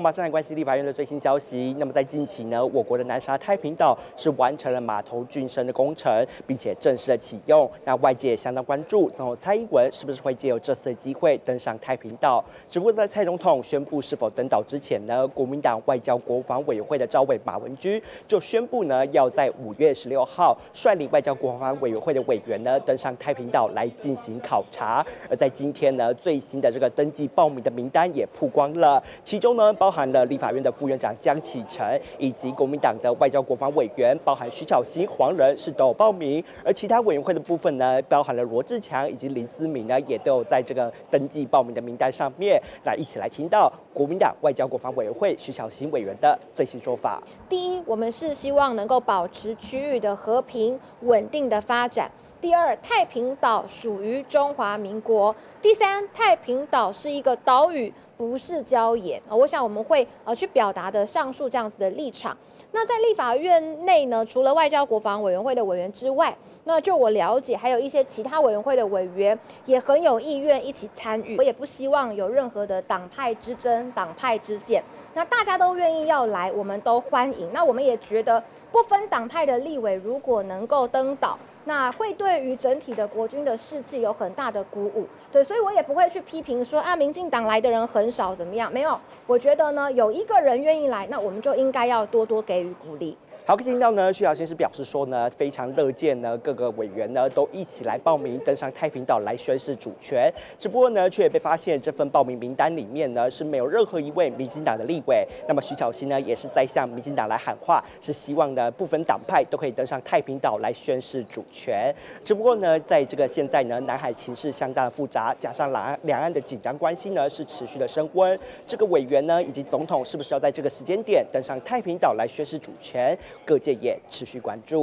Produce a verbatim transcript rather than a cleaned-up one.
马上来关系立法院的最新消息。那么在近期呢，我国的南沙太平岛是完成了码头浚深的工程，并且正式的启用。那外界也相当关注，总统蔡英文是不是会借由这次的机会登上太平岛？只不过在蔡总统宣布是否登岛之前呢，国民党外交国防委员会的召委马文君就宣布呢，要在五月十六号率领外交国防委员会的委员呢登上太平岛来进行考察。而在今天呢，最新的这个登记报名的名单也曝光了，其中呢包含了立法院的副院长江启臣，以及国民党的外交国防委员，包含徐巧芯、黄仁是都有报名。而其他委员会的部分呢，包含了罗志强以及林思明呢，也都有在这个登记报名的名单上面。那一起来听到国民党外交国防委员会徐巧芯委员的最新说法。 第一，我们是希望能够保持区域的和平稳定的发展。第二，太平岛属于中华民国。第三，太平岛是一个岛屿，不是礁岩。我想我们会呃去表达的上述这样子的立场。那在立法院内呢，除了外交国防委员会的委员之外，那就我了解，还有一些其他委员会的委员也很有意愿一起参与。我也不希望有任何的党派之争、党派之见。那大家都愿意要来，我们都欢迎。那我们也觉得，不分党派的立委如果能够登岛，那会对于整体的国军的士气有很大的鼓舞。对，所以我也不会去批评说啊，民进党来的人很少怎么样？没有，我觉得呢，有一个人愿意来，那我们就应该要多多给予鼓励。 好，可以听到呢，徐巧芯是表示说呢，非常乐见呢各个委员呢都一起来报名登上太平岛来宣示主权。只不过呢，却也被发现这份报名名单里面呢是没有任何一位民进党的立委。那么徐巧芯呢也是在向民进党来喊话，是希望呢不分党派都可以登上太平岛来宣示主权。只不过呢，在这个现在呢，南海情势相当的复杂，加上两岸两岸的紧张关系呢是持续的升温。这个委员呢以及总统是不是要在这个时间点登上太平岛来宣示主权？各界也持续关注。